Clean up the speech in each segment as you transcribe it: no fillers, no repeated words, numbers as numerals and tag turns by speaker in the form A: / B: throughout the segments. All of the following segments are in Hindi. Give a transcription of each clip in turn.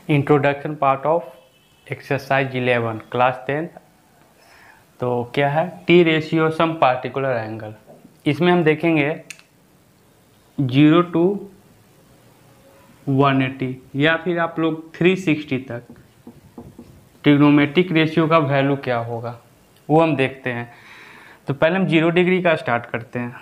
A: Introduction part of exercise 11 class 10। तो क्या है T ratio some particular angle. इसमें हम देखेंगे 0 to 180 या फिर आप लोग 360 तक ट्रिग्नोमेट्रिक रेशियो का वैल्यू क्या होगा वो हम देखते हैं। तो पहले हम 0 डिग्री का स्टार्ट करते हैं।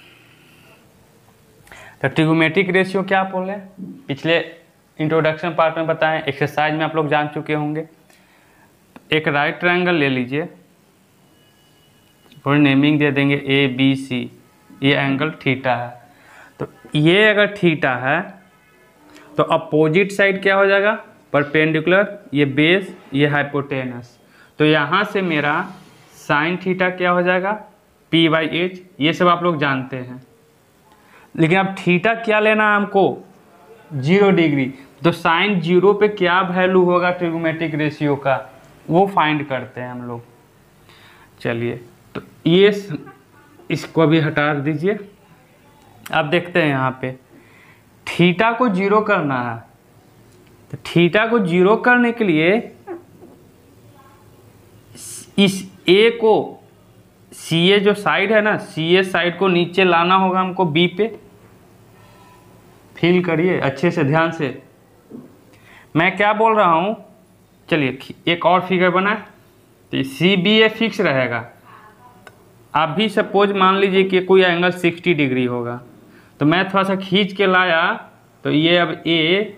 A: तो ट्रिग्नोमेट्रिक रेशियो क्या बोले पिछले इंट्रोडक्शन पार्ट में बताएं, एक्सरसाइज में आप लोग जान चुके होंगे। एक राइट ट्रायंगल ले लीजिए और नेमिंग दे देंगे ए बी सी। ये एंगल थीटा है। तो ये अगर थीटा है तो अपोजिट साइड क्या हो जाएगा, परपेंडिकुलर, ये बेस, ये हाइपोटेनस। तो यहाँ से मेरा साइन थीटा क्या हो जाएगा, पी बाई एच। ये सब आप लोग जानते हैं, लेकिन अब थीटा क्या लेना है हमको, 0 डिग्री। तो साइन 0 पे क्या वैल्यू होगा ट्रिग्नोमेट्रिक रेशियो का, वो फाइंड करते हैं हम लोग। चलिए तो ये इसको भी हटा दीजिए। अब देखते हैं यहाँ पे थीटा को 0 करना है। तो थीटा को 0 करने के लिए इस ए को, सी ए जो साइड है ना, सी ए साइड को नीचे लाना होगा हमको बी पे। फील करिए अच्छे से, ध्यान से मैं क्या बोल रहा हूँ। चलिए एक और फिगर बनाए। तो सी बी ए फिक्स रहेगा। आप भी सपोज मान लीजिए कि कोई एंगल 60 डिग्री होगा, तो मैं थोड़ा सा खींच के लाया तो ये अब ए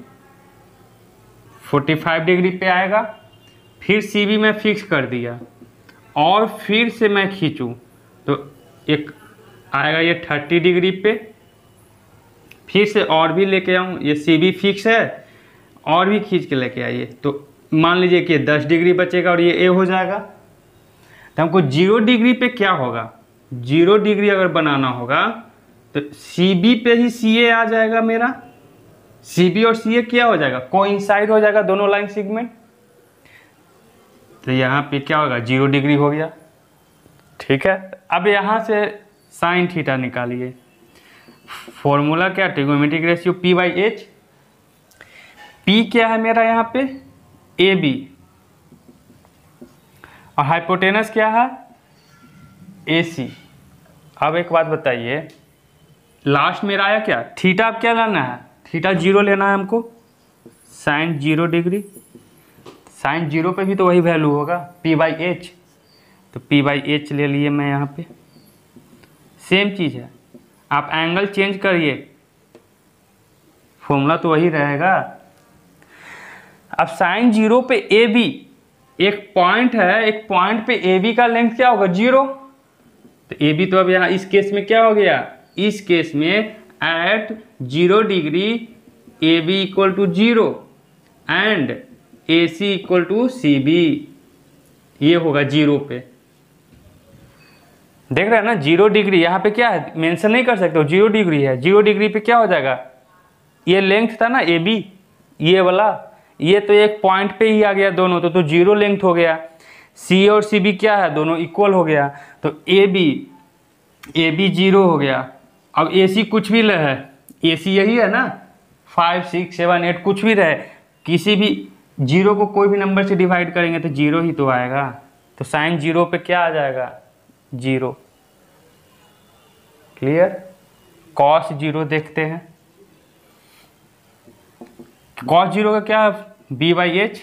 A: 45 डिग्री पे आएगा। फिर सी बी में फिक्स कर दिया और फिर से मैं खींचूं तो एक आएगा ये 30 डिग्री पे। फिर से और भी लेके आऊँ, ये सी बी फिक्स है, और भी खींच के लेके आइए तो मान लीजिए कि 10 डिग्री बचेगा और ये ए हो जाएगा। तो हमको 0 डिग्री पे क्या होगा, 0 डिग्री अगर बनाना होगा तो सी बी पे ही सी ए आ जाएगा मेरा। सी बी और सी ए क्या हो जाएगा, कोइंसाइड हो जाएगा दोनों लाइन सेगमेंट। तो यहाँ पे क्या होगा, 0 डिग्री हो गया। ठीक है, अब यहाँ से साइन थीटा निकालिए। फॉर्मूला क्या, trigonometric ratio P by H. P क्या है मेरा यहाँ पे, ए बी, और हाइपोटेनस क्या है, ए सी। अब एक बात बताइए, लास्ट मेरा आया क्या, थीटा। अब क्या लेना है, थीटा 0 लेना है हमको। साइन 0 डिग्री, साइन 0 पे भी तो वही वैल्यू होगा, पी बाई एच। तो पी बाई एच ले लिए मैं यहाँ पे। सेम चीज़ है, आप एंगल चेंज करिए, फॉर्मूला तो वही रहेगा। अब साइन 0 पे ए बी, एक पॉइंट है, एक पॉइंट पे ए बी का लेंथ क्या होगा, 0। तो ए बी तो अब यहाँ इस केस में क्या हो गया, इस केस में at 0 degree A B equal to 0 and A C equal to C B. ये होगा 0 पे, देख रहे हैं ना, 0 डिग्री। यहाँ पे क्या है, मेंशन नहीं कर सकते हो, 0 डिग्री है। 0 डिग्री पे क्या हो जाएगा, ये लेंथ था ना ए बी, ये वाला, ये तो एक पॉइंट पे ही आ गया दोनों, तो 0 लेंथ हो गया। सी और सी बी क्या है, दोनों इक्वल हो गया। तो ए बी 0 हो गया। अब ए सी कुछ भी रहे, ए सी यही है ना, 5 6 7 8 कुछ भी रहे, किसी भी 0 को कोई भी नंबर से डिवाइड करेंगे तो 0 ही तो आएगा। तो साइन 0 पे क्या आ जाएगा, 0। क्लियर। कॉस 0 देखते हैं। कॉस 0 का क्या, बी बाई एच।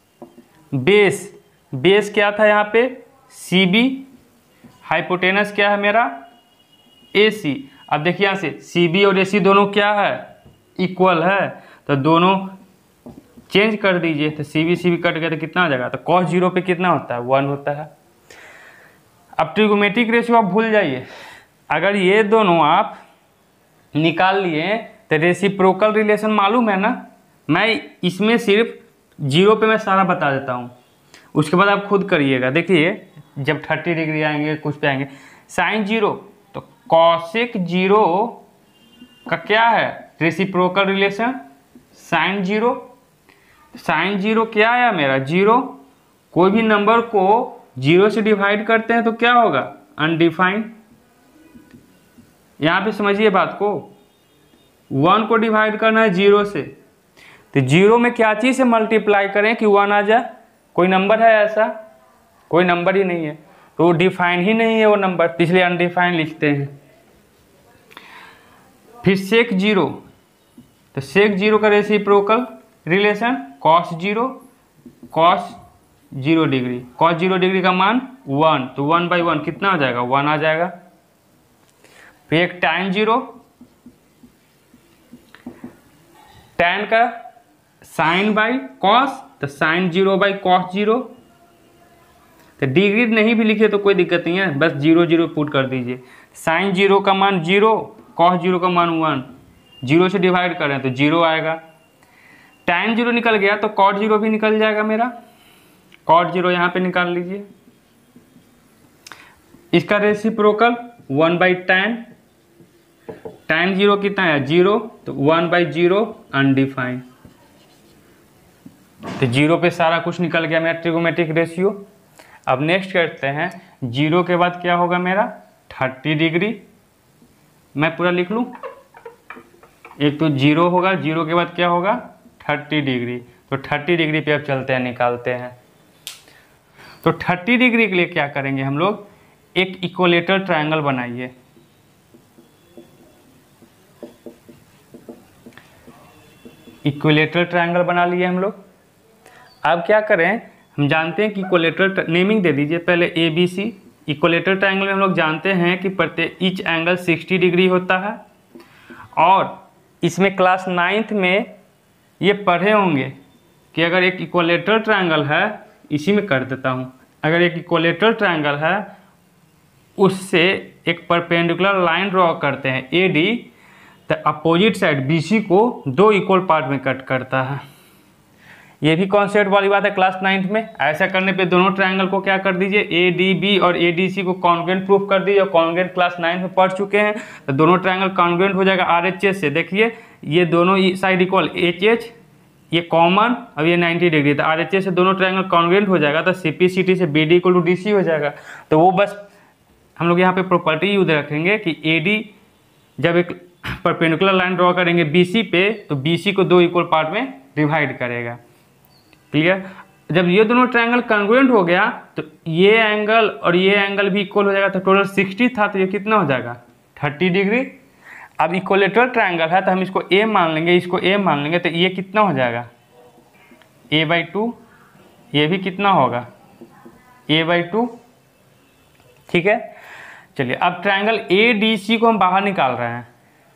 A: बेस क्या था यहाँ पे, सी बी। हाइपोटेनस क्या है मेरा, ए सी। अब देखिए यहाँ से सी बी और ए सी दोनों क्या है, इक्वल है। तो दोनों चेंज कर दीजिए, तो सी बी कट गया तो कितना आ जाएगा, तो कॉस 0 पे कितना होता है, 1 होता है। अब ट्रिग्नोमेट्रिक रेशियो आप भूल जाइए, अगर ये दोनों आप निकाल लिए तो रेसिप्रोकल रिलेशन मालूम है ना। मैं इसमें सिर्फ 0 पे मैं सारा बता देता हूँ, उसके बाद आप खुद करिएगा। देखिए जब 30 डिग्री आएंगे, कुछ पे आएंगे, साइन 0 तो कॉसेक 0 का क्या है, रेसिप्रोकल रिलेशन, साइन 0। साइन 0 क्या आया मेरा, 0। कोई भी नंबर को 0 से डिवाइड करते हैं तो क्या होगा, अनडिफाइंड। यहाँ पे समझिए बात को, 1 को डिवाइड करना है 0 से, तो 0 में क्या चीज़ से मल्टीप्लाई करें कि 1 आ जाए? कोई नंबर है ऐसा? कोई नंबर ही नहीं है, तो डिफाइन ही नहीं है वो नंबर, इसलिए अनडिफाइन लिखते हैं। फिर सेक 0, तो सेक 0 का reciprocal relation cos 0, cos 0 degree, cos 0 degree का मान 1, तो 1/1 कितना आ जाएगा? 1 आ जाएगा। फिर एक tan 0, tan का साइन बाई कॉस, तो साइन 0/cos 0, तो डिग्री नहीं भी लिखे तो कोई दिक्कत नहीं है, बस 0 0 पुट कर दीजिए। साइन 0 का मान 0, कॉस 0 का मान 1, 0 से डिवाइड करें तो 0 आएगा। tan 0 निकल गया तो cot 0 भी निकल जाएगा मेरा, cot 0 यहाँ पे निकाल लीजिए। इसका रेसिप्रोकल 1/tan, tan 0 कितना है? 0, तो 1/0 अनडिफाइंड, तो 0 पे सारा कुछ निकल गया मेरा ट्रिगोमेट्रिक रेशियो। अब नेक्स्ट करते हैं, 0 के बाद क्या होगा मेरा? 30 डिग्री, मैं पूरा लिख लूँ। एक तो 0 होगा, 0 के बाद क्या होगा? 30 डिग्री, तो 30 डिग्री पे अब चलते हैं, निकालते हैं। तो 30 डिग्री के लिए क्या करेंगे हम लोग? एक इक्विलेटरल ट्रायंगल बनाइए। इक्विलेटरल ट्रायंगल बना लिए हम लोग। अब क्या करें, हम जानते हैं कि इक्विलेटरल, नेमिंग दे दीजिए पहले ABC। इक्विलेटरल ट्रायंगल में हम लोग जानते हैं कि प्रत्येक ईच एंगल 60 डिग्री होता है, और इसमें क्लास 9th में ये पढ़े होंगे कि अगर एक इक्विलेटरल ट्रायंगल है, इसी में कर देता हूँ, अगर एक इक्विलेटरल ट्रायंगल है उससे एक परपेंडिकुलर लाइन ड्रॉ करते हैं AD, तो अपोजिट साइड BC को 2 इक्वल पार्ट में कट करता है। ये भी कॉन्सेप्ट वाली बात है क्लास 9th में। ऐसा करने पे दोनों ट्रायंगल को क्या कर दीजिए? ADB और ADC को कॉन्ग्रुएंट प्रूफ कर दीजिए, और कॉन्ग्रुएंट क्लास 9th में पढ़ चुके हैं, तो दोनों ट्रायंगल कॉन्ग्रुएंट हो जाएगा RHS से। देखिए ये दोनों साइड इक्वल, HH ये कॉमन, अब ये 90 डिग्री, तो RHS से दोनों ट्रायंगल कॉन्ग्रुएंट हो जाएगा, तो CPCT से BD = DC हो जाएगा। तो वो बस हम लोग यहाँ पे प्रॉपर्टी यूज रखेंगे कि AD जब एक परपेंडिकुलर लाइन ड्रॉ करेंगे BC पे, तो BC को 2 इक्वल पार्ट में डिवाइड करेगा। क्लियर? जब ये दोनों ट्रायंगल कॉन्ग्रुएंट हो गया तो ये एंगल और ये एंगल भी इक्वल हो जाएगा, तो टोटल 60 था, तो ये कितना हो जाएगा? 30 डिग्री। अब इक्विलेटरल ट्रायंगल है तो हम इसको A मान लेंगे, इसको A मान लेंगे, तो ये कितना हो जाएगा? A/2। ये भी कितना होगा? A/2। ठीक है, चलिए अब ट्रायंगल ADC को हम बाहर निकाल रहे हैं।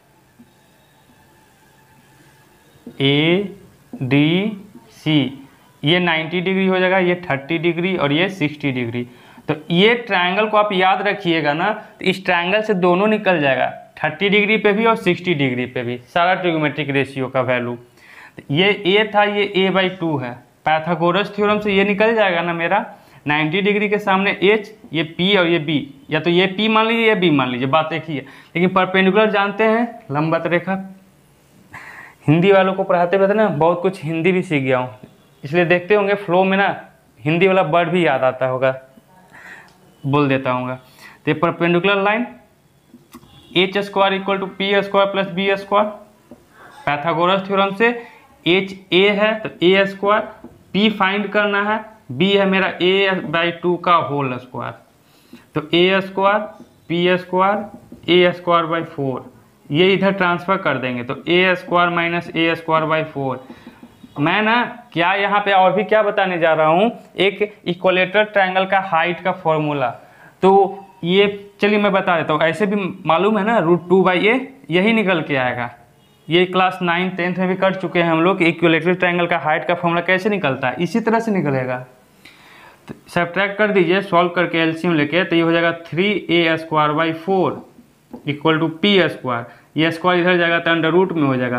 A: ADC ये 90 डिग्री हो जाएगा, ये 30 डिग्री और ये 60 डिग्री। तो ये ट्रायंगल को आप याद रखिएगा ना, तो इस ट्रायंगल से दोनों निकल जाएगा, 30 डिग्री पे भी और 60 डिग्री पे भी, सारा ट्रिगोमेट्रिक रेशियो का वैल्यू। तो ये A था, ये A/2 है। पाइथागोरस थ्योरम से ये निकल जाएगा ना मेरा, 90 डिग्री के सामने H, ये P और ये B, या तो ये P मान लीजिए या B मान लीजिए, बात एक ही है। लेकिन परपेंडिकुलर जानते हैं, लंबवत रेखा। हिंदी वालों को पढ़ाते रहते ना, बहुत कुछ हिंदी भी सीख गया हूँ, इसलिए देखते होंगे फ्लो में ना हिंदी वाला वर्ड भी याद आता होगा, बोल देता हूँ। तो ये perpendicular line H² = P² + B²। Pythagoras theorem से H A है तो A², P फाइंड करना है, B है मेरा A/2 का होल स्क्वायर, तो A² P² A²/4, ये इधर ट्रांसफर कर देंगे, तो A² - A²/4। मैं ना क्या यहाँ पे और भी क्या बताने जा रहा हूँ, एक इक्विलेटरल ट्रायंगल का हाइट का फॉर्मूला। तो ये चलिए मैं बता देता हूँ, ऐसे भी मालूम है ना, √2/a यही निकल के आएगा। ये क्लास 9, 10th में भी कर चुके हैं हम लोग कि इक्विलेटरल ट्रायंगल का हाइट का फॉर्मूला कैसे निकलता है, इसी तरह से निकलेगा। तो सब्ट्रैक्ट कर दीजिए, सॉल्व करके एलसीएम लेके, तो ये हो जाएगा 3a² = P²। ये स्क्वायर इधर जाएगा तो अंडर रूट में हो जाएगा,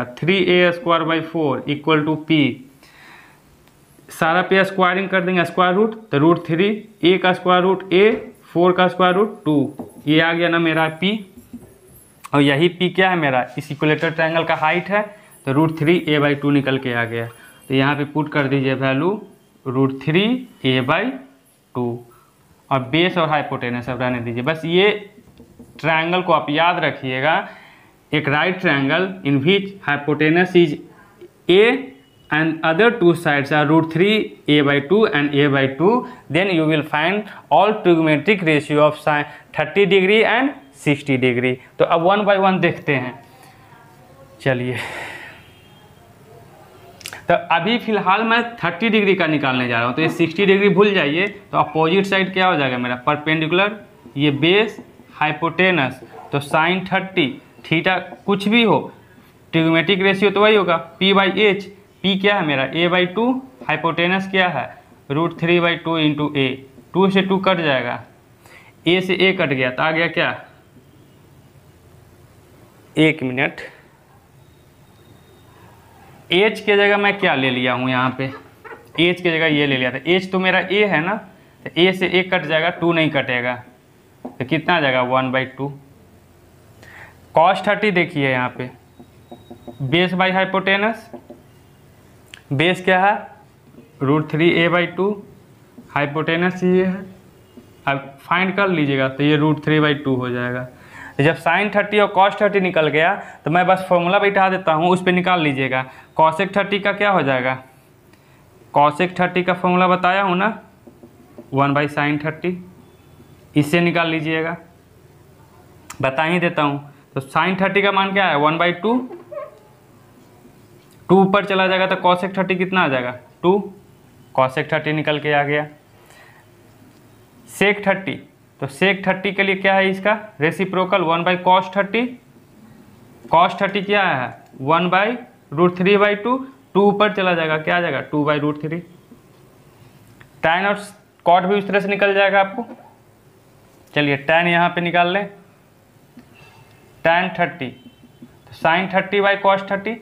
A: 3a² = P। सारा पे स्क्वायरिंग कर देंगे स्क्वायर रूट, तो √3, a का स्क्वायर रूट a, 4 का स्क्वायर रूट 2, ये आ गया ना मेरा P। और यही P क्या है मेरा, इस इक्विलेटरल ट्रायंगल का हाइट है, तो √3a/2 निकल के आ गया। तो यहाँ पे पुट कर दीजिए वैल्यू √3a/2, और बेस और हाइपोटेनस अब रहने दीजिए। बस ये ट्रायंगल को आप याद रखिएगा, एक right triangle in which hypotenuse is a and other two sides are √3a/2 and a/2, then you will find all trigonometric ratio of sin 30 degree and 60 degree. तो अब 1 by 1 देखते हैं। चलिए, तो अभी फिलहाल मैं 30 डिग्री का निकालने जा रहा हूँ, तो ये 60 डिग्री भूल जाइए। तो अपोजिट साइड क्या हो जाएगा मेरा, परपेंडिकुलर, ये बेस, हाइपोटेनस, तो साइन 30 थीटा कुछ भी हो, ट्रिग्नोमेट्रिक रेशियो तो वही होगा P/H। P क्या है मेरा, a/2, हाइपोटेनस क्या है √3/2 इंटू ए, 2 से 2 कट जाएगा, a से a कट गया तो आ गया क्या, 1 मिनट, h के जगह मैं क्या ले लिया हूँ यहाँ पे, h के जगह ये ले लिया था, h तो मेरा a है ना, तो a से a कट जाएगा, 2 नहीं कटेगा, तो कितना आ जाएगा 1/2। cos 30 देखिए यहाँ पे, बेस बाई हाइपोटेनस, बेस क्या है √3a/2, हाइपोटेनस ये है, अब फाइंड कर लीजिएगा तो ये √3/2 हो जाएगा। जब साइन 30 और cos 30 निकल गया तो मैं बस फॉर्मूला बैठा देता हूँ, उस पर निकाल लीजिएगा। cosec 30 का क्या हो जाएगा, cosec 30 का फॉर्मूला बताया हूँ ना, 1/sin 30, इससे निकाल लीजिएगा, बता ही देता हूँ। तो sin 30 का मान क्या है 1/2, 2 ऊपर चला जाएगा तो cosec 30 कितना आ जाएगा 2, cosec 30 निकल के आ गया। sec 30, तो sec 30 के लिए क्या है इसका रेसिप्रोकल 1/cos 30, cos 30 क्या है 1/√3/2, 2 ऊपर चला जाएगा क्या आ जाएगा 2/√3। tan और cot भी उस तरह से निकल जाएगा आपको। चलिए tan यहाँ पे निकाल लें, tan 30, तो sin 30/cos 30,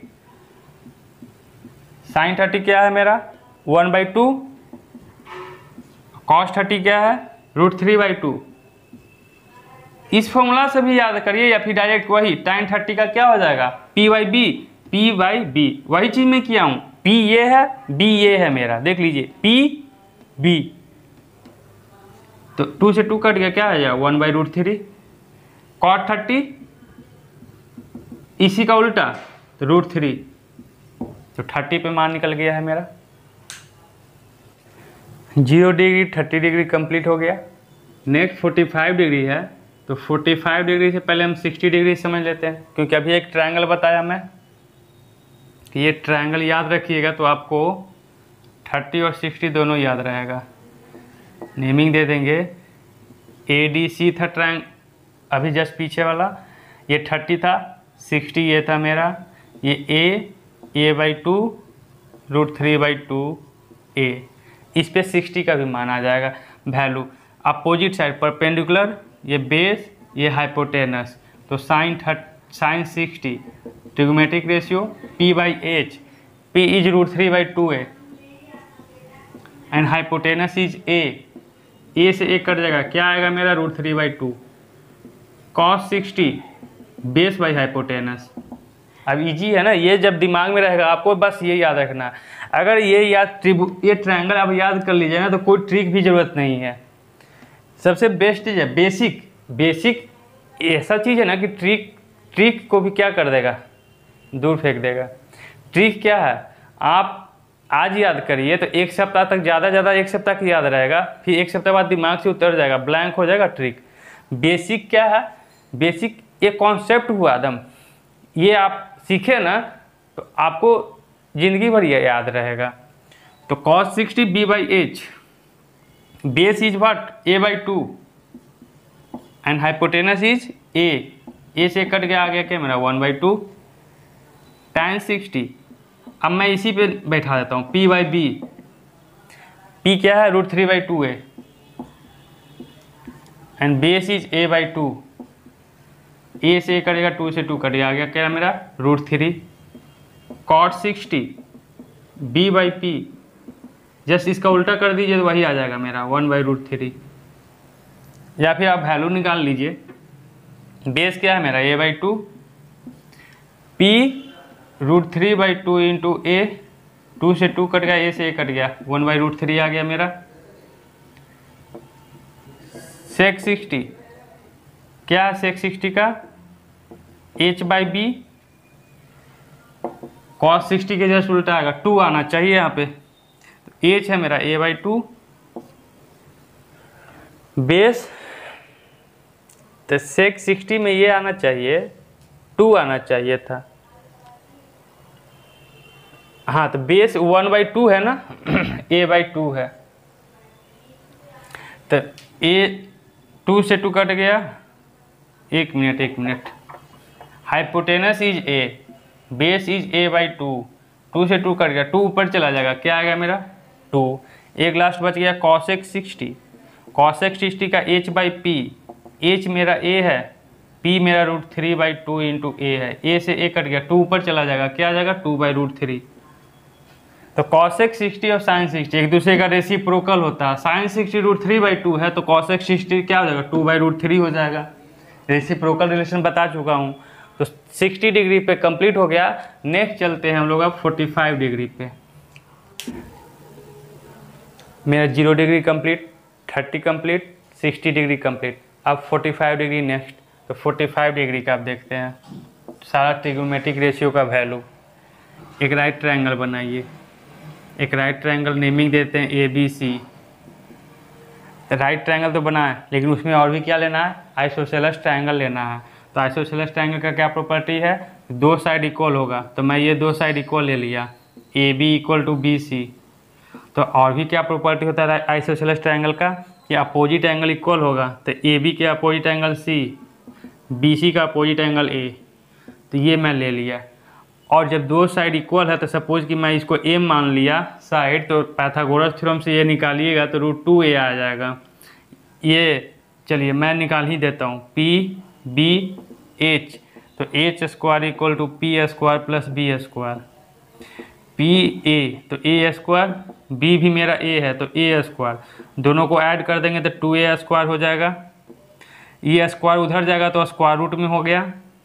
A: sin 30 क्या है मेरा 1/2, cos 30 क्या है √3/2। इस फॉर्मूला से भी याद करिए या फिर डायरेक्ट वही tan 30 का क्या हो जाएगा P/B, P/B वही चीज में किया हूँ, P ये है, B ये है मेरा, देख लीजिए P/B, तो 2 से 2 कट गया, क्या आ जाएगा 1/√3। cot 30 इसी का उल्टा तो √3, तो 30 पे मान निकल गया है मेरा। 0 डिग्री 30 डिग्री कंप्लीट हो गया। नेक्स्ट 45 डिग्री है, तो 45 डिग्री से पहले हम 60 डिग्री समझ लेते हैं, क्योंकि अभी एक ट्रायंगल बताया मैं कि ये ट्रायंगल याद रखिएगा तो आपको 30 और 60 दोनों याद रहेगा। नेमिंग दे देंगे, ADC था ट्रायंगल, अभी जस्ट पीछे वाला ये 30 था, 60 ये था मेरा, ये a/2 √3/2 a, इस पे 60 का भी मान आ जाएगा वैल्यू। अपोजिट साइड परपेंडिकुलर, ये बेस, ये हाइपोटेनस, तो sine 60 trigonometric ratio P/H, P is √3/2a and hypotenuse is a से a कट जाएगा, क्या आएगा मेरा √3/2, cos 60 बेस बाई हाइपोटेनस। अब इजी है ना, ये जब दिमाग में रहेगा आपको बस ये याद रखना। अगर ये ट्रायंगल आप याद कर लीजिए ना तो कोई ट्रिक भी ज़रूरत नहीं है। सबसे बेस्ट चीज़ है बेसिक ऐसा चीज़ है ना कि ट्रिक को भी क्या कर देगा, दूर फेंक देगा। ट्रिक क्या है, आप आज याद करिए तो 1 सप्ताह तक ज़्यादा 1 सप्ताह की याद रहेगा, फिर 1 सप्ताह बाद दिमाग से उतर जाएगा, ब्लैंक हो जाएगा ट्रिक। बेसिक क्या है, बेसिक एक कॉन्सेप्ट हुआ एकदम, ये आप सीखे ना तो आपको जिंदगी भर ये याद रहेगा। तो cos 60 B/H, base is what a/2 and hypotenuse is a से कट गया, आ गया क्या मेरा 1/2। tan 60, अब मैं इसी पे बैठा देता हूँ P/B, P क्या है √3/2a and base is a/2, a से कटेगा 2 से 2 कटेगा, आ गया क्या मेरा √3। cot 60 B/P, जस्ट इसका उल्टा कर दीजिए तो वही आ जाएगा मेरा 1/√3, या फिर आप वैल्यू निकाल लीजिए। बेस क्या है मेरा a/2, P √3/2 इंटू a, 2 से 2 कट गया, a से a कट गया, 1/√3 आ गया मेरा। sec 60 क्या है, sec 60 का H/B, cos 60 के जस्ट उल्टा आएगा, 2 आना चाहिए यहाँ पे। तो एच है मेरा a/2 बेस, तो sec 60 में ये आना चाहिए 2 आना चाहिए था। हाँ तो बेस 1/2 है ना a/2 है, तो a 2 से 2 कट गया, एक minute, hypotenuse is a, base is a/2, 2 से 2 कट गया, 2 ऊपर चला जाएगा, क्या आएगा मेरा 2। एक लास्ट बच गया cosec 60, cosec 60 का h/p, h मेरा a है, p मेरा √3/2 इंटू a है, a से a कट गया, 2 ऊपर चला जाएगा, क्या आ जाएगा 2/√3। तो cosec 60 और sin 60 एक दूसरे का रेसिप्रोकल होता है, sin 60 √3/2 है तो cosec 60 क्या हो जाएगा 2/√3 हो जाएगा। रेसिप्रोकल रिलेशन बता चुका हूँ। तो 60 डिग्री पे कंप्लीट हो गया। नेक्स्ट चलते हैं हम लोग अब 45 डिग्री पे। मेरा 0 डिग्री कंप्लीट, 30 कंप्लीट, 60 डिग्री कंप्लीट, अब 45 डिग्री नेक्स्ट। तो 45 डिग्री का आप देखते हैं सारा ट्रिग्नोमेट्रिक रेशियो का वैल्यू। एक राइट ट्रायंगल बनाइए, एक राइट ट्रायंगल नेमिंग देते हैं ABC। राइट ट्रायंगल तो बना है लेकिन उसमें और भी क्या लेना है, आइसोसेलेस ट्रायंगल लेना है। तो आइसोसेलेस ट्रायंगल का क्या प्रॉपर्टी है, दो साइड इक्वल होगा, तो मैं ये दो साइड इक्वल ले लिया, AB = BC। तो और भी क्या प्रॉपर्टी होता है आइसोसेलेस ट्रायंगल का, कि अपोजिट एंगल इक्वल होगा, तो AB के अपोजिट एंगल C, BC का अपोजिट एंगल A। तो ये मैं ले लिया। और जब दो साइड इक्वल है तो सपोज कि मैं इसको m मान लिया साइड, तो पाइथागोरस थ्योरम से ये निकालिएगा तो √2a आ जाएगा। ये चलिए मैं निकाल ही देता हूँ, PBH, तो h² = p² + b²। PA तो a², B भी मेरा a है तो a², दोनों को ऐड कर देंगे तो 2a² हो जाएगा। ये स्क्वायर उधर जाएगा तो स्क्वायर रूट में हो गया,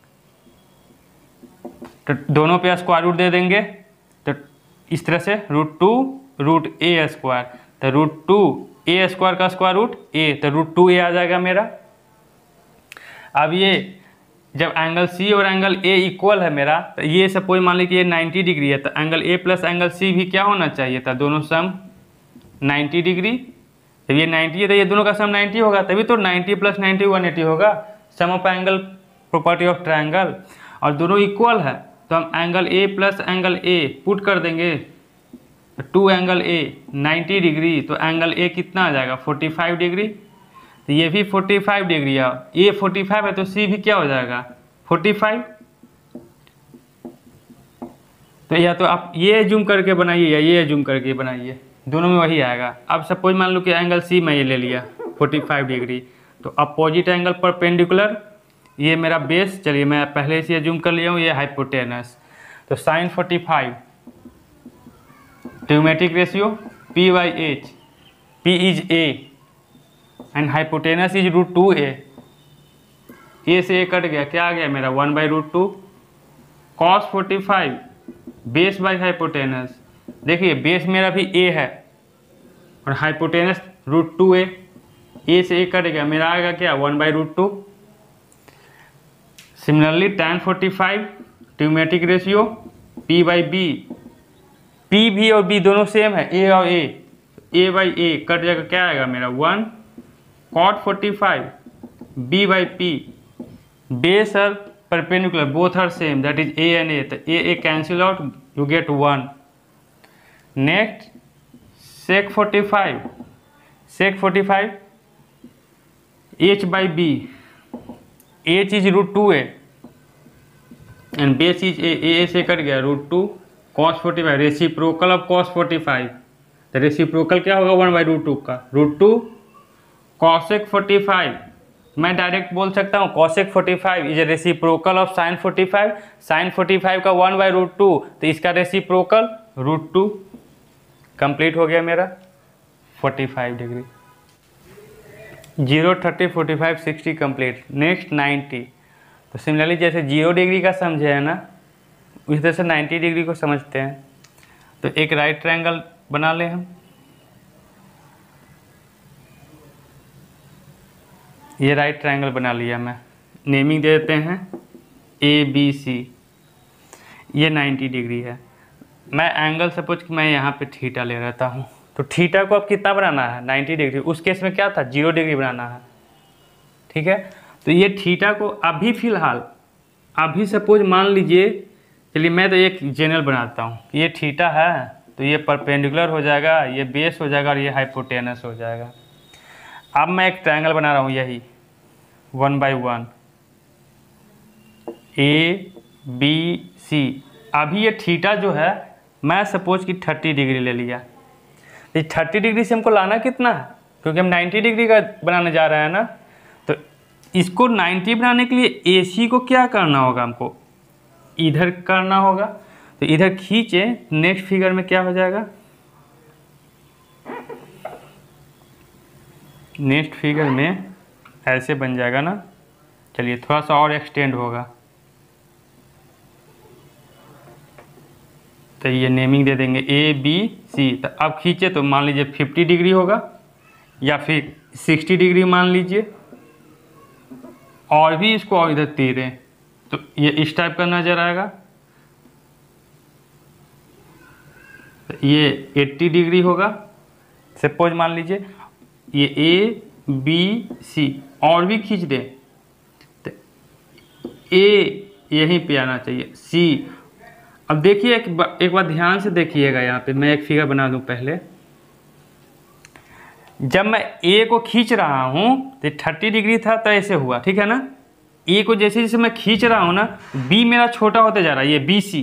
A: तो दोनों पे स्क्वायर रूट दे देंगे, तो इस तरह से √2√a², तो √2a² का स्क्वायर रूट a, तो √2a आ जाएगा मेरा। अब ये जब एंगल C और एंगल A इक्वल है मेरा, तो ये सपोज मान लीजिए ये 90 डिग्री है, तो angle A plus angle C भी क्या होना चाहिए था, दोनों सम 90 डिग्री। जब ये 90 है तो ये दोनों का सम 90 होगा, तभी तो 90 + 90 180 होगा, sum of angle property of triangle. और दोनों इक्वल है तो हम angle A plus angle A put कर देंगे, 2 एंगल A 90 डिग्री, तो एंगल A कितना आ जाएगा 45 डिग्री। तो ये भी 45 डिग्री है, A 45 है तो C भी क्या हो जाएगा 45। तो या तो आप ये जूम करके बनाइए या ये जूम करके बनाइए, दोनों में वही आएगा। अब सपोज मान लो कि एंगल C मैं ये ले लिया 45 डिग्री, तो अपोजिट एंगल परपेंडिकुलर, ये मेरा बेस, चलिए मैं पहले से जूम कर लिया हूँ, ये हाइपोटेनस। तो sin 45 trigonometric ratio P/H, P is A and hypotenuse is √2a, A से A कट गया, क्या आ गया मेरा 1/√2 cos 45 बेस बाई हाइपोटेनस। देखिए बेस मेरा भी A है और हाइपोटेनस √2a, A से A कट गया, मेरा आएगा क्या 1/√2। Similarly tan 45 trigonometric ratio P/B, P भी और B दोनों सेम है, A और A, A/A कट जाएगा, क्या आएगा मेरा 1 cot 45 B/P, बेस और perpendicular both are same, that is A and A, तो A cancel out, you get 1। Next sec 45 H/B, H is √2a and base is A से कट गया √2 cos 45, रेसिप्रोकल ऑफ cos 45, तो रेसिप्रोकल क्या होगा 1/√2 का, √2 cosec 45। मैं डायरेक्ट बोल सकता हूँ cosec 45 is reciprocal of sin 45, sin 45 का 1/√2, तो इसका रेसिप्रोकल √2। कंप्लीट हो गया मेरा 45 डिग्री। 0 30 45 60 कंप्लीट। नेक्स्ट 90। तो सिमिलरली जैसे 0 डिग्री का समझे है ना, उसी तरह से 90 डिग्री को समझते हैं। तो एक राइट ट्रायंगल बना लें हम, ये राइट ट्रायंगल बना लिया मैं, नेमिंग दे देते हैं ABC। ये 90 डिग्री है। मैं एंगल सपोज कि मैं यहाँ पे थीटा ले रहता हूँ, तो थीटा को अब कितना बनाना है 90 डिग्री। उस केस में क्या था 0 डिग्री बनाना है, ठीक है। तो ये थीटा को अभी फ़िलहाल अभी सपोज मान लीजिए, चलिए मैं तो एक जनरल बनाता हूँ, ये थीटा है तो ये परपेंडिकुलर हो जाएगा, ये बेस हो जाएगा और ये हाइपोटेनस हो जाएगा। अब मैं एक ट्रायंगल बना रहा हूँ यही 1/1 ABC। अभी ये थीटा जो है मैं सपोज कि 30 डिग्री ले लिया, तो 30 डिग्री से हमको लाना कितना है, क्योंकि हम 90 डिग्री का बनाने जा रहे हैं ना। तो इसको 90 बनाने के लिए AC को क्या करना होगा, हमको इधर करना होगा। तो इधर खींचे, नेक्स्ट फिगर में क्या हो जाएगा, नेक्स्ट फिगर में ऐसे बन जाएगा ना। चलिए थोड़ा सा और एक्सटेंड होगा, तो ये नेमिंग दे देंगे ABC। तो अब खींचे तो मान लीजिए 50 डिग्री होगा या फिर 60 डिग्री मान लीजिए, और भी इसको और इधर तीरें तो ये इस टाइप का नज़र आएगा। तो ये 80 डिग्री होगा सपोज मान लीजिए, ये ABC और भी खींच दें तो A यहीं पे आना चाहिए, C। अब देखिए एक बार ध्यान से देखिएगा, यहाँ पे मैं एक फिगर बना दूं पहले। जब मैं A को खींच रहा हूँ तो 30 डिग्री था तो ऐसे हुआ, ठीक है ना। A को जैसे जैसे मैं खींच रहा हूँ ना, B मेरा छोटा होते जा रहा है, ये BC,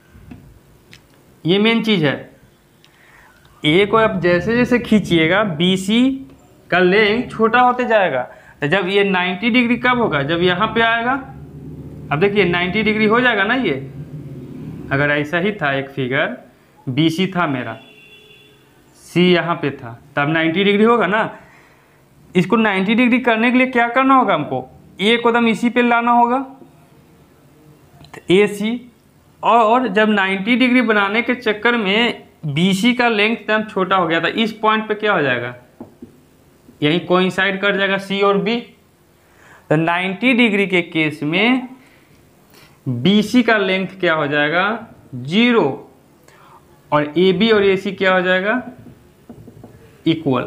A: ये मेन चीज़ है। A को अब जैसे जैसे खींचिएगा BC का लेंथ छोटा होते जाएगा। तो जब ये 90 डिग्री कब होगा, जब यहाँ पे आएगा। अब देखिए 90 डिग्री हो जाएगा ना ये। अगर ऐसा ही था एक फिगर, BC था मेरा, C यहाँ पे था, तब 90 डिग्री होगा ना। इसको 90 डिग्री करने के लिए क्या करना होगा, हमको A को एकदम इसी पे लाना होगा, तो AC। और जब 90 डिग्री बनाने के चक्कर में BC का लेंथ एकदम छोटा हो गया था, इस पॉइंट पे क्या हो जाएगा, यही कोइंसाइड कर जाएगा C और B। तो 90 डिग्री के केस में BC का लेंथ क्या हो जाएगा 0, और AB और AC क्या हो जाएगा equal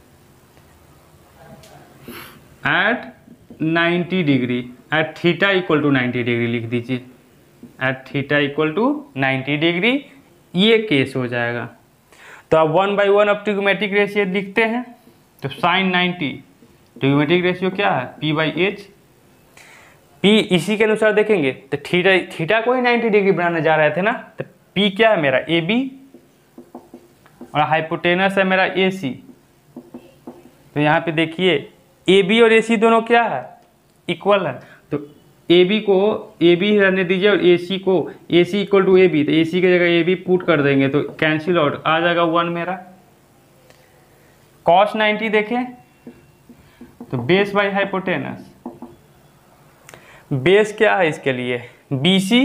A: at 90 degree, at theta equal to 90 degree लिख दीजिए, at theta equal to 90 degree, ये केस हो जाएगा। तो अब 1/1 अब ट्रिग्नोमेट्रिक रेशियो लिखते हैं। तो साइन 90 ट्रिग्नोमेट्रिक रेशियो क्या है P/H। P इसी के अनुसार देखेंगे तो थीटा को ही 90 डिग्री बनाने जा रहे थे ना, तो P क्या है मेरा AB और हाइपोटेनस है मेरा AC। तो यहाँ पे देखिए AB और AC दोनों क्या है इक्वल है, तो AB को AB रहने दीजिए और AC को AC इक्वल टू AB, तो AC की जगह AB पुट कर देंगे तो कैंसिल आउट आ जाएगा 1 मेरा। cos 90 देखें तो बेस बाई हाइपोटेनस, बेस क्या है इसके लिए BC,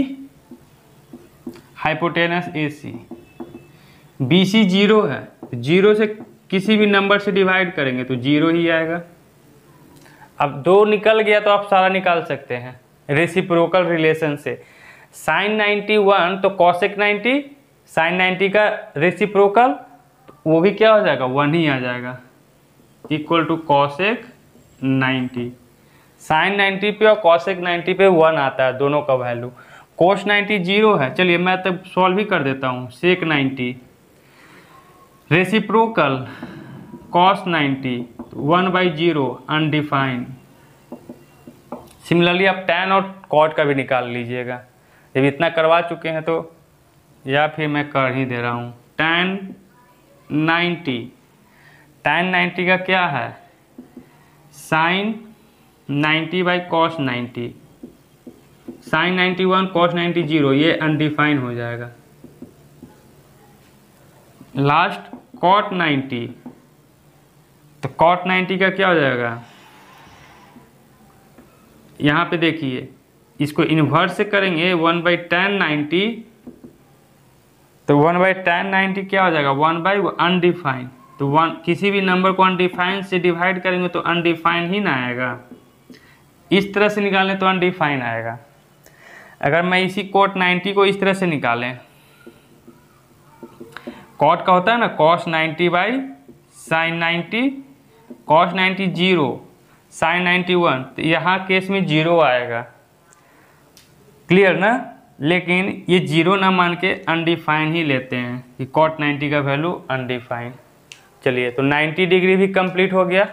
A: हाइपोटेनस AC। BC 0 है, 0 से किसी भी नंबर से डिवाइड करेंगे तो 0 ही आएगा। अब 2 निकल गया तो आप सारा निकाल सकते हैं रेसिप्रोकल रिलेशन से। साइन 91 तो कॉसेक 90, साइन 90 का रेसिप्रोकल वो भी क्या हो जाएगा 1 ही आ जाएगा, इक्वल टू कॉसेक 90। साइन 90 पे और कॉसेक 90 पे 1 आता है दोनों का वैल्यू। कोस 90 0 है, चलिए मैं तब सॉल्व ही कर देता हूँ। Sec 90 reciprocal cos 90 1/0 undefined. Similarly आप टैन और कॉट का भी निकाल लीजिएगा, जब इतना करवा चुके हैं तो, या फिर मैं कर ही दे रहा हूँ। टैन 90, टैन 90 का क्या है sine 90 by cos 90, sine 91 cos 90 0, ये अनडिफाइन हो जाएगा। लास्ट कॉट 90, तो कॉट 90 का क्या हो जाएगा, यहाँ पे देखिए इसको इन्वर्स से करेंगे 1/tan 90, तो 1/tan 90 क्या हो जाएगा 1 अनडिफाइन। तो 1 किसी भी नंबर को अनडिफाइन से डिवाइड करेंगे तो अनडिफाइन ही ना आएगा, इस तरह से निकालें तो अनडिफाइन आएगा। अगर मैं इसी कोट 90 को इस तरह से निकालें कॉट का होता है ना cos 90 by sin 90, cos 90 0, sin 91, तो यहाँ केस में 0 आएगा। क्लियर ना? लेकिन ये 0 ना मान के अनडिफाइन ही लेते हैं कि cot 90 का वैल्यू अनडिफाइन। चलिए, तो 90 डिग्री भी कंप्लीट हो गया।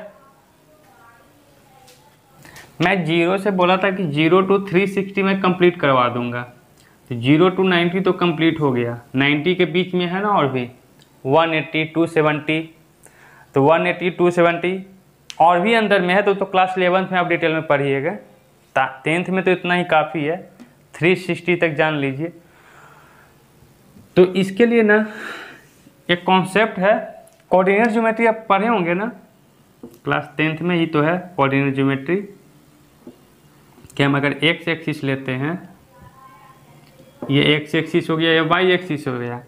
A: मैं 0 से बोला था कि 0 to 360 में कंप्लीट करवा दूंगा, तो 0 to 90 तो कंप्लीट हो गया। 90 के बीच में है ना और भी 180 270, तो 180 270 और भी अंदर में है तो क्लास 11th में आप डिटेल में पढ़िएगा। 10th में तो इतना ही काफ़ी है, 360 तक जान लीजिए। तो इसके लिए ना एक कॉन्सेप्ट है, कोऑर्डिनेट ज्योमेट्री आप पढ़े होंगे ना, क्लास 10th में ही तो है कोऑर्डिनेट ज्योमेट्री। कि हम अगर एक्स एक्सिस लेते हैं, ये एक्स एक्सिस हो गया, ये वाई एक्सिस हो गया,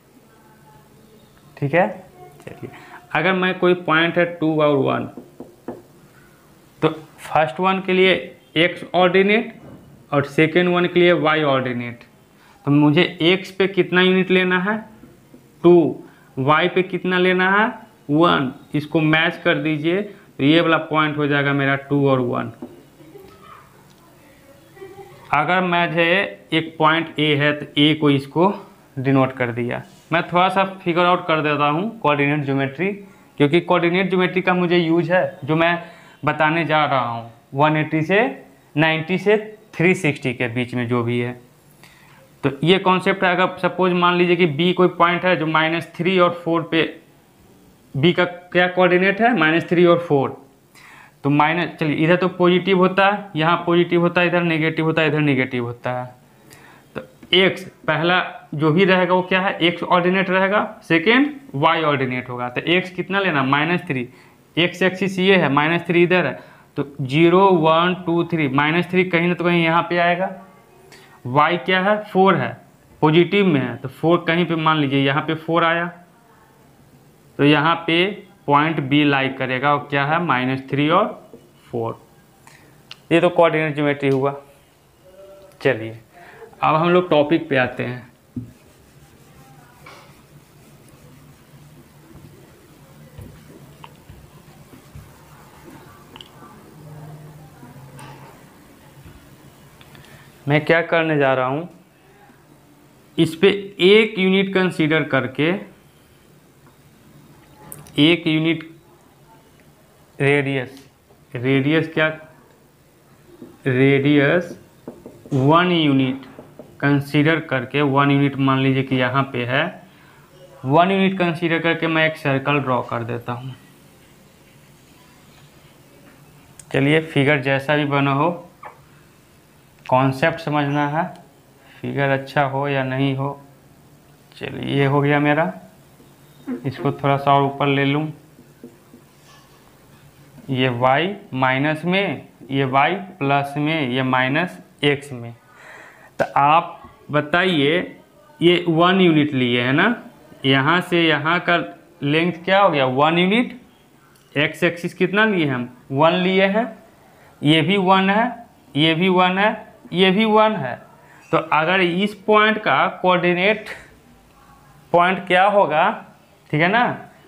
A: ठीक है। चलिए, अगर मैं कोई पॉइंट है 2 और 1, तो फर्स्ट वन के लिए एक्स ऑर्डिनेट और सेकेंड वन के लिए वाई ऑर्डिनेट। तो मुझे एक्स पे कितना यूनिट लेना है 2, वाई पे कितना लेना है 1, इसको मैच कर दीजिए तो ये वाला पॉइंट हो जाएगा मेरा 2 और 1। अगर मुझे एक पॉइंट ए है तो ए को इसको डिनोट कर दिया। मैं थोड़ा सा फिगर आउट कर देता हूँ कोऑर्डिनेट ज्योमेट्री, क्योंकि कोऑर्डिनेट ज्योमेट्री का मुझे यूज है जो मैं बताने जा रहा हूँ। 180 से 90 से 360 के बीच में जो भी है, तो ये कॉन्सेप्ट है। अगर सपोज मान लीजिए कि बी कोई पॉइंट है जो -3 और 4 पे, बी का क्या कोऑर्डिनेट है -3 और 4, तो माइनस, चलिए इधर तो पॉजिटिव होता है, यहाँ पॉजिटिव होता है, इधर नेगेटिव होता है, इधर नेगेटिव होता है। तो एक्स पहला जो भी रहेगा वो क्या है, एक्स ऑर्डिनेट रहेगा, सेकेंड वाई ऑर्डिनेट होगा। तो एक्स कितना लेना -3, एक्स एक्सिस ये है, -3 इधर है, तो 0 1 2 3, -3 कहीं ना तो कहीं यहाँ पे आएगा। वाई क्या है 4 है, पॉजिटिव में है, तो 4 कहीं पे मान लीजिए यहाँ पे 4 आया, तो यहाँ पे पॉइंट बी लाइक करेगा और क्या है -3 और 4। ये तो कोऑर्डिनेट ज्योमेट्री हुआ। चलिए, अब हम लोग टॉपिक पे आते हैं। मैं क्या करने जा रहा हूँ, इस पे एक यूनिट कंसीडर करके, एक यूनिट रेडियस, रेडियस क्या, रेडियस 1 यूनिट कंसीडर करके, 1 यूनिट मान लीजिए कि यहाँ पे है, 1 यूनिट कंसीडर करके मैं एक सर्कल ड्रॉ कर देता हूँ। चलिए, फिगर जैसा भी बना हो, कॉन्सेप्ट समझना है, फिगर अच्छा हो या नहीं हो। चलिए, ये हो गया मेरा, इसको थोड़ा सा और ऊपर ले लूँ, ये y माइनस में, ये y प्लस में, ये -x में। तो आप बताइए, ये 1 यूनिट लिए है ना, यहाँ से यहाँ का लेंथ क्या हो गया 1 यूनिट, x एक्सिस कितना लिए हम 1 लिए हैं, ये भी 1 है, ये भी 1 है, ये भी 1 है। तो अगर इस पॉइंट का कोऑर्डिनेट पॉइंट क्या होगा, ठीक है ना,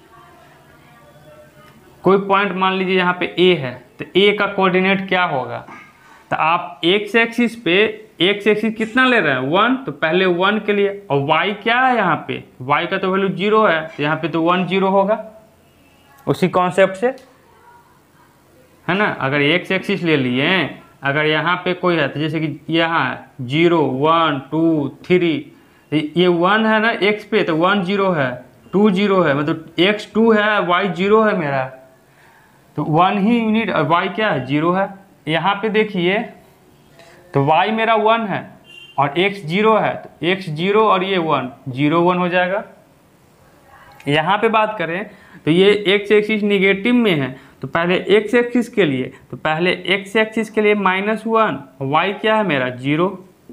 A: कोई पॉइंट मान लीजिए यहाँ पे A है, तो A का कोऑर्डिनेट क्या होगा। तो आप x एक्सिस पे, x एक्सिस कितना ले रहे हैं 1, तो पहले 1 के लिए, और y क्या है यहाँ पे, y का तो वैल्यू 0 है, तो यहाँ पे तो 1 0 होगा उसी कॉन्सेप्ट से, है ना। अगर x एक्सिस ले लिए, अगर यहाँ पे कोई है, तो जैसे कि यहाँ 0 1 2 3, ये 1 है ना x पे, तो 1 0 है, 2 0 है, मतलब x 2 है, y 0 है मेरा, तो 1 ही यूनिट, और y क्या है 0 है। यहाँ पे देखिए, तो y मेरा 1 है और x 0 है, तो x 0 और ये 1 0 1 हो जाएगा। यहाँ पे बात करें तो ये x एक्सिस निगेटिव में है, तो पहले x एक्सिस के लिए, तो पहले x एक्सिस के लिए -1, y क्या है मेरा 0।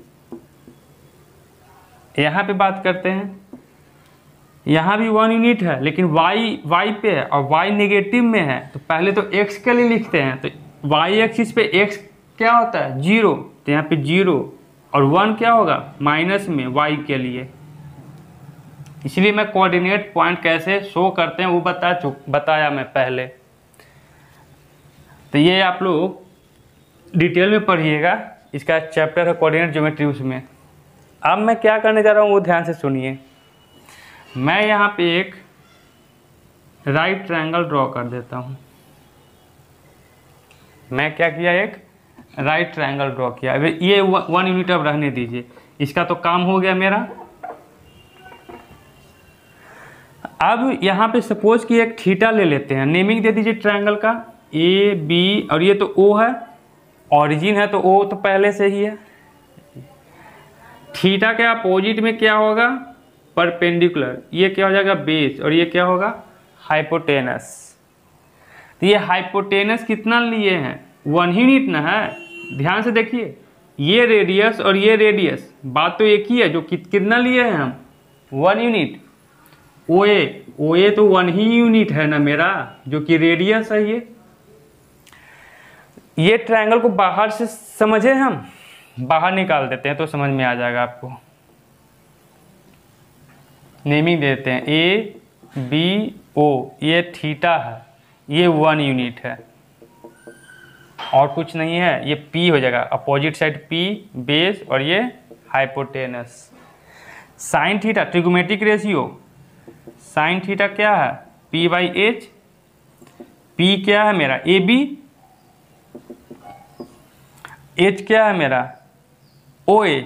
A: यहाँ पे बात करते हैं, यहाँ भी 1 यूनिट है, लेकिन y पे है और y नेगेटिव में है, तो पहले तो x के लिए लिखते हैं, तो y एक्सिस पे x क्या होता है 0, तो यहाँ पे 0 और 1 क्या होगा माइनस में y के लिए। इसलिए मैं कोऑर्डिनेट पॉइंट कैसे शो करते हैं वो बताया मैं पहले। तो ये आप लोग डिटेल में पढ़िएगा, इसका चैप्टर है कोऑर्डिनेट ज्योमेट्री उसमें। अब मैं क्या करने जा रहा हूँ वो ध्यान से सुनिए। मैं यहाँ पे एक राइट ट्रायंगल ड्रॉ कर देता हूँ। मैं क्या किया, एक राइट ट्रायंगल ड्रॉ किया। अब ये 1 यूनिट अब रहने दीजिए, इसका तो काम हो गया मेरा। अब यहाँ पे सपोज कि एक थीटा ले लेते हैं, नेमिंग दे दीजिए ट्रायंगल का ए बी, और ये तो ओ है, ऑरिजिन है तो ओ तो पहले से ही है। थीटा के अपोजिट में क्या होगा, परपेंडिकुलर, ये क्या हो जाएगा बेस, और ये क्या होगा हाइपोटेनस। तो ये हाइपोटेनस कितना लिए हैं, 1 यूनिट ना है। ध्यान से देखिए, ये रेडियस और ये रेडियस बात तो एक ही है, जो कितना लिए हैं हम 1 यूनिट। OA तो 1 ही यूनिट है ना मेरा, जो कि रेडियस है। ये ट्रायंगल को बाहर से समझे, हम बाहर निकाल देते हैं तो समझ में आ जाएगा आपको। नेमिंग देते हैं ABO, ये थीटा है, ये 1 यूनिट है और कुछ नहीं है। ये P हो जाएगा, अपोजिट साइड P बेस, और ये hypotenuse. Sine theta trigonometric ratio, sine theta क्या है P/H। P क्या है मेरा AB, H क्या है मेरा OA।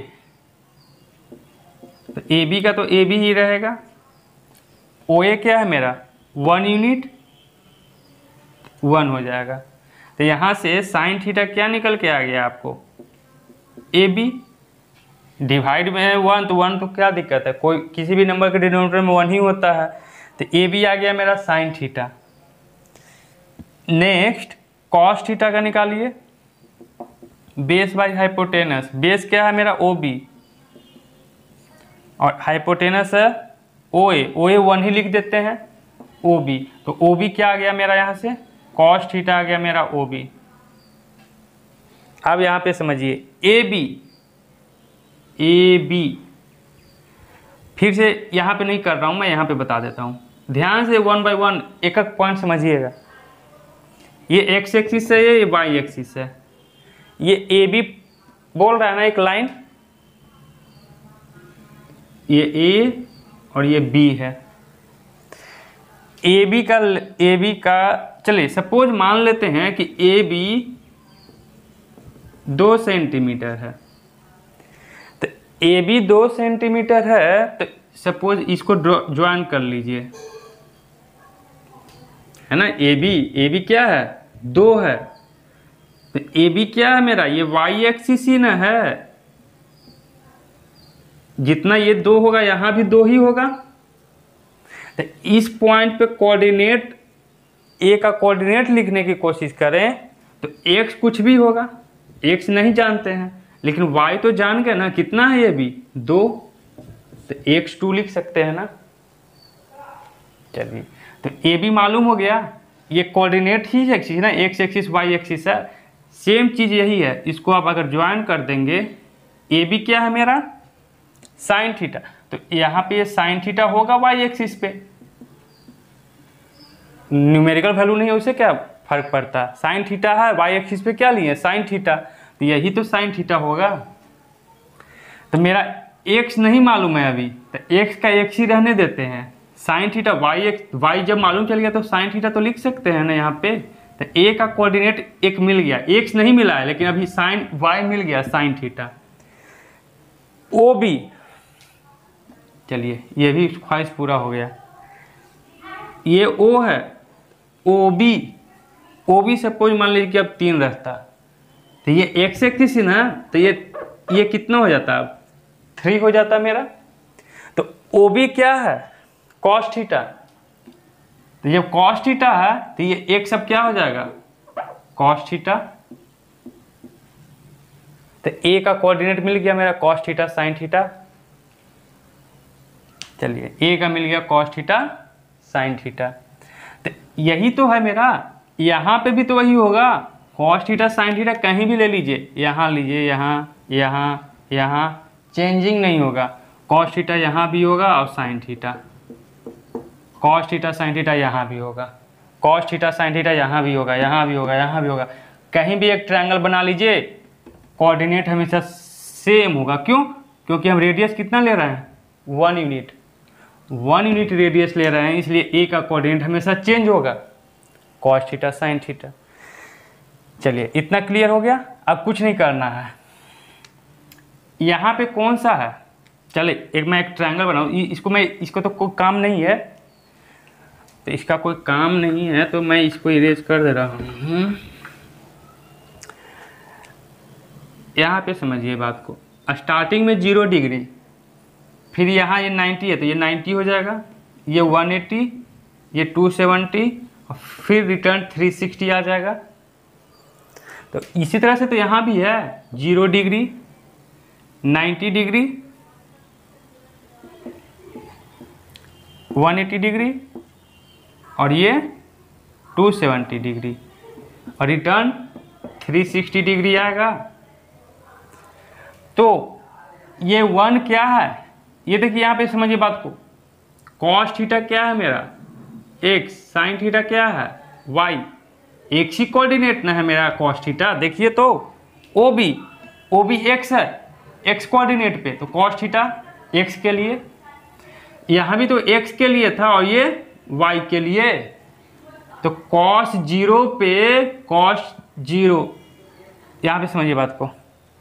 A: तो AB का तो AB ही रहेगा। OA क्या है मेरा 1 यूनिट, 1 हो जाएगा। तो यहाँ से साइन थीटा क्या निकल के आ गया आपको AB। डिवाइड में है 1 तो 1 तो क्या दिक्कत है, कोई किसी भी नंबर के डिनोमिनेटर में 1 ही होता है। तो AB आ गया मेरा sine theta. Next cos theta का निकालिए, बेस बाई हाइपोटेनस। बेस क्या है मेरा OB और हाइपोटेनस है OA। OA 1 ही लिख देते हैं OB। तो OB क्या आ गया मेरा, यहाँ से कॉस थीटा आ गया मेरा OB। अब यहाँ पे समझिए AB फिर से यहाँ पे नहीं कर रहा हूँ मैं, यहाँ पे बता देता हूँ। ध्यान से 1 बाय 1 एक एक पॉइंट समझिएगा। ये एक्स एक्सिस है, ये वाई एक्सिस है। ये AB बोल रहा है ना एक लाइन, ये A और ये B है। AB का चलिए सपोज मान लेते हैं कि AB 2 सेंटीमीटर है। तो AB 2 सेंटीमीटर है, तो सपोज इसको ज्वाइन कर लीजिए, है ना। AB क्या है 2 है। तो AB क्या है मेरा, ये वाई एक्सिस ही ना है। जितना ये 2 होगा यहाँ भी 2 ही होगा। तो इस पॉइंट पे कोऑर्डिनेट A का कोऑर्डिनेट लिखने की कोशिश करें तो x कुछ भी होगा, x नहीं जानते हैं, लेकिन y तो जान गए ना, कितना है ये भी 2। तो x2 लिख सकते हैं ना। चलिए, तो AB मालूम हो गया। ये कोऑर्डिनेट ही एक्सिस है ना, x एक्सिस y एक्सिस है, सेम चीज यही है। इसको आप अगर ज्वाइन कर देंगे, AB क्या है मेरा साइन थीटा, तो यहाँ पे ये साइन थीटा होगा y एक्सिस पे। न्यूमेरिकल वैल्यू नहीं है, उससे क्या फर्क पड़ता है। साइन थीटा है, y एक्सिस पे क्या लिए साइन थीटा, तो यही तो साइन थीटा होगा। तो मेरा x नहीं मालूम है अभी, तो x का x ही रहने देते हैं। साइन थीटा y जब मालूम चल गया तो साइन थीटा तो लिख सकते हैं ना यहाँ पे। तो A का कोऑर्डिनेट एक मिल गया, x नहीं मिला है, लेकिन अभी साइन y मिल गया साइन थीटा। OB, चलिए ये भी ख्वाहिश पूरा हो गया। ये O है, OB सपोज मान लीजिए कि अब 3 रहता, तो ये x एक्सिस है ना, तो ये कितना हो जाता, अब 3 हो जाता मेरा। तो OB क्या है cos थीटा, तो जब cos थीटा है तो ये x अब क्या हो जाएगा cos थीटा। तो A का कोऑर्डिनेट मिल गया मेरा cos थीटा sin थीटा। चलिए A का मिल गया cos थीटा sin थीटा। तो यही तो है मेरा, यहाँ पे भी तो वही होगा cos थीटा sin थीटा, कहीं भी ले लीजिए, यहाँ लीजिए, यहाँ चेंजिंग नहीं होगा। cos थीटा यहाँ भी होगा और sin theta. Cos theta sine theta यहाँ भी होगा, कॉस थीटा साइन थीटा यहाँ भी होगा, यहाँ भी होगा, यहाँ भी होगा। कहीं भी एक ट्रायंगल बना लीजिए, कोऑर्डिनेट हमेशा सेम होगा। क्यों? क्योंकि हम रेडियस कितना ले रहे हैं, 1 यूनिट, 1 यूनिट रेडियस ले रहे हैं, इसलिए ए का कोऑर्डिनेट हमेशा चेंज होगा, कॉस थीटा साइन थीटा। चलिए इतना क्लियर हो गया। अब कुछ नहीं करना है। यहाँ पे कौन सा है, चलिए मैं एक ट्रायंगल बनाऊँ, इसको तो कोई काम नहीं है, तो इसका कोई काम नहीं है तो मैं इसको इरेज कर दे रहा हूँ। यहाँ पे समझिए बात को, स्टार्टिंग में 0 डिग्री, फिर यहाँ ये 90 है तो ये 90 हो जाएगा, ये 180, ये 270 और फिर रिटर्न 360 आ जाएगा। तो इसी तरह से तो यहाँ भी है 0 डिग्री, 90 डिग्री, 180 डिग्री और ये 270 डिग्री और रिटर्न 360 डिग्री आएगा। तो ये 1 क्या है, ये देखिए यहाँ पे समझिए बात को, कॉस थीटा क्या है मेरा x, साइन थीटा क्या है y, x ही कोऑर्डिनेट ना है मेरा कॉस थीटा। देखिए तो ओ बी x है, x कोऑर्डिनेट पे, तो कॉस थीटा x के लिए, यहाँ भी तो x के लिए था और ये y के लिए, तो cos 0 पे cos 0, यहाँ पे समझिए बात को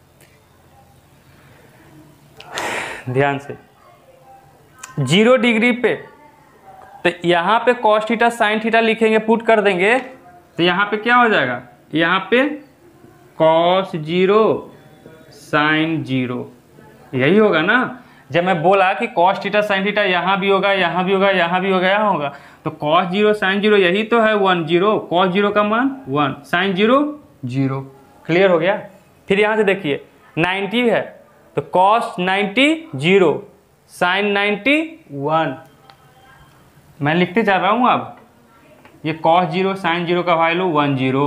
A: ध्यान से, 0 डिग्री पे तो यहाँ पे cos थीटा साइन थीटा लिखेंगे, पुट कर देंगे, तो यहाँ पे क्या हो जाएगा, यहाँ पे cos 0 साइन 0, यही होगा ना। जब मैं बोला कि cos थीटा साइन थीटा यहाँ भी होगा, यहाँ भी होगा, यहाँ भी होगा, यहाँ होगा, तो cos 0 साइन 0 यही तो है 1 0, cos 0 का मान 1, साइन 0 0। क्लियर हो गया। फिर यहाँ से देखिए 90 है तो cos 90 0, साइन 90 1। मैं लिखते जा रहा हूँ, अब ये cos 0 साइन 0 का वैल्यू 1 0,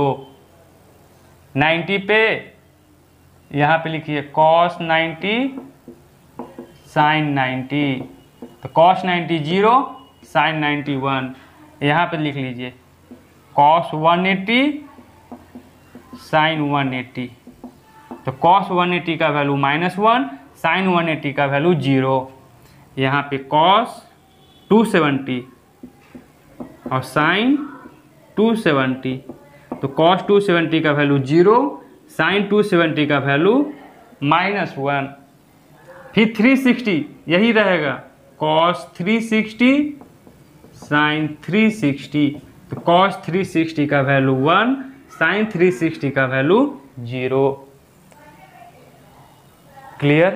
A: 90 पे यहाँ पे लिखिए cos 90 साइन 90, तो cos 90 0, साइन 90 1, यहाँ पे लिख लीजिए cos 180 साइन 180, तो cos 180 का वैल्यू -1, साइन 180 का वैल्यू 0, यहाँ पे cos 270 और साइन 270, तो cos 270 का वैल्यू 0, साइन 270 का वैल्यू -1, फिर 360 यही रहेगा, cos 360 साइन 360, तो cos 360 का वैल्यू 1, साइन 360 का वैल्यू 0। क्लियर?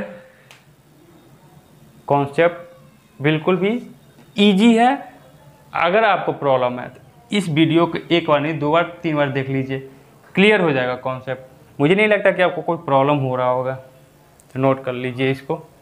A: कॉन्सेप्ट बिल्कुल भी इजी है। अगर आपको प्रॉब्लम है तो इस वीडियो को एक बार नहीं 2 बार 3 बार देख लीजिए, क्लियर हो जाएगा कॉन्सेप्ट। मुझे नहीं लगता कि आपको कोई प्रॉब्लम हो रहा होगा, तो नोट कर लीजिए इसको।